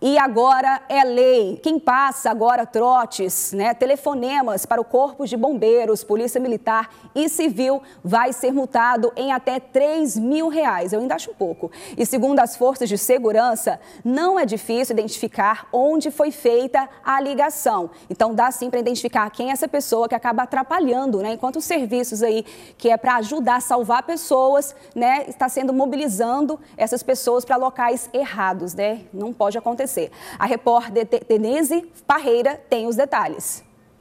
E agora é lei. Quem passa agora trotes, telefonemas para o Corpo de Bombeiros, Polícia Militar e Civil vai ser multado em até R$3.000. Eu ainda acho pouco. E segundo as forças de segurança, não é difícil identificar onde foi feita a ligação. Então dá sim para identificar quem é essa pessoa que acaba atrapalhando, enquanto os serviços aí que é para ajudar a salvar pessoas, está sendo mobilizando essas pessoas para locais errados, Não pode acontecer. A repórter Denise Parreira tem os detalhes.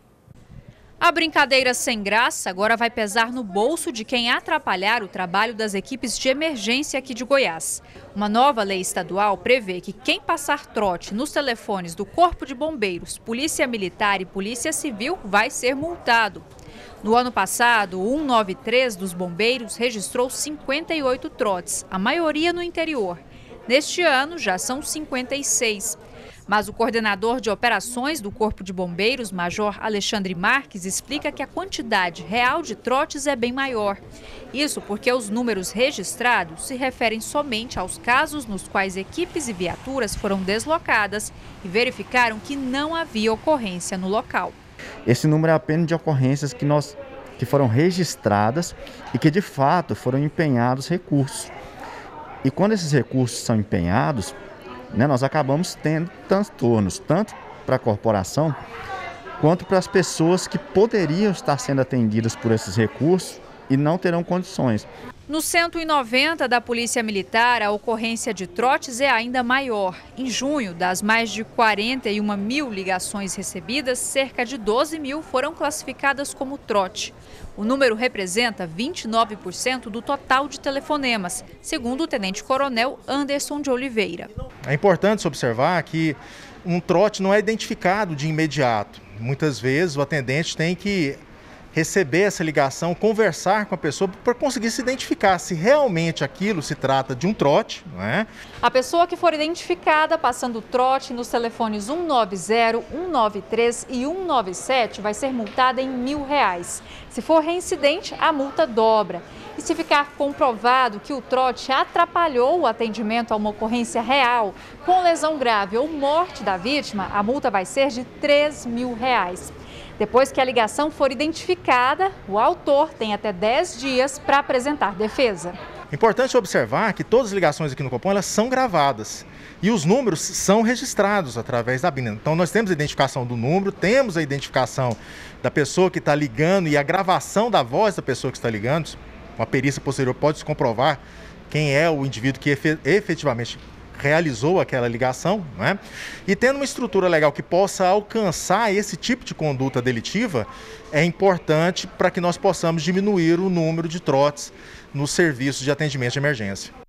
A brincadeira sem graça agora vai pesar no bolso de quem atrapalhar o trabalho das equipes de emergência aqui de Goiás. Uma nova lei estadual prevê que quem passar trote nos telefones do Corpo de Bombeiros, Polícia Militar e Polícia Civil vai ser multado. No ano passado, o 193 dos bombeiros registrou 58 trotes, a maioria no interior. Neste ano, já são 56. Mas o coordenador de operações do Corpo de Bombeiros, Major Alexandre Marques, explica que a quantidade real de trotes é bem maior. Isso porque os números registrados se referem somente aos casos nos quais equipes e viaturas foram deslocadas e verificaram que não havia ocorrência no local. Esse número é apenas de ocorrências que foram registradas e que, de fato, foram empenhados recursos. E quando esses recursos são empenhados, nós acabamos tendo transtornos, tanto para a corporação, quanto para as pessoas que poderiam estar sendo atendidas por esses recursos e não terão condições. No 190 da Polícia Militar, a ocorrência de trotes é ainda maior. Em junho, das mais de 41 mil ligações recebidas, cerca de 12 mil foram classificadas como trote. O número representa 29% do total de telefonemas, segundo o tenente-coronel Anderson de Oliveira. É importante se observar que um trote não é identificado de imediato. Muitas vezes o atendente tem que receber essa ligação, conversar com a pessoa para conseguir se identificar se realmente aquilo se trata de um trote, não é? A pessoa que for identificada passando trote nos telefones 190, 193 e 197 vai ser multada em R$1.000. Se for reincidente, a multa dobra. E se ficar comprovado que o trote atrapalhou o atendimento a uma ocorrência real, com lesão grave ou morte da vítima, a multa vai ser de R$3.000. Depois que a ligação for identificada, o autor tem até 10 dias para apresentar defesa. É importante observar que todas as ligações aqui no Copom elas são gravadas e os números são registrados através da BINA. Então nós temos a identificação do número, temos a identificação da pessoa que está ligando e a gravação da voz da pessoa que está ligando. Uma perícia posterior pode se comprovar quem é o indivíduo que efetivamente realizou aquela ligação, né? E tendo uma estrutura legal que possa alcançar esse tipo de conduta delitiva, é importante para que nós possamos diminuir o número de trotes nos serviços de atendimento de emergência.